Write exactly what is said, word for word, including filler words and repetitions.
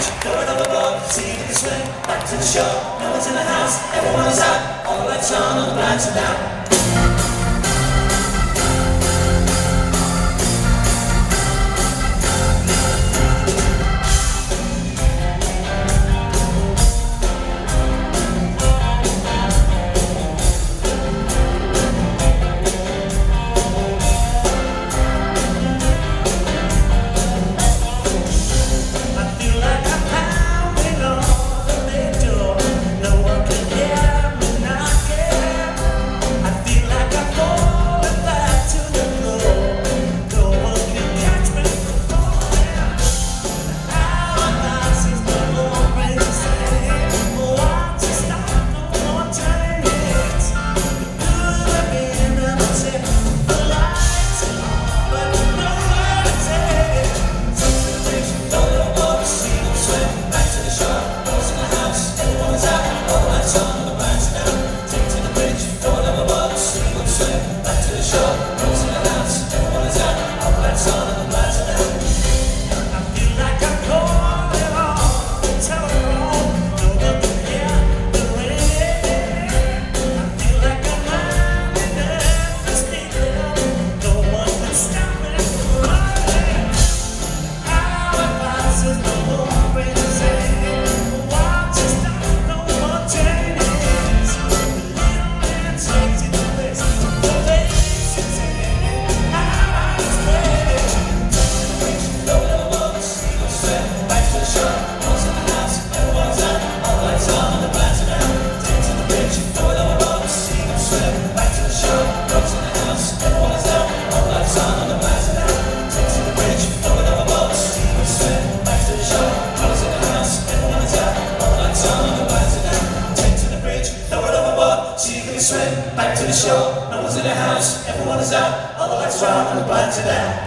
bridge, throw it overboard, see if you can swim. Back to the shore, no one's in the house, everyone is out, all the lights on, all the blinds are down. Swim back to the shore, no one's in the house, everyone is out, all the lights are on and the blinds are down.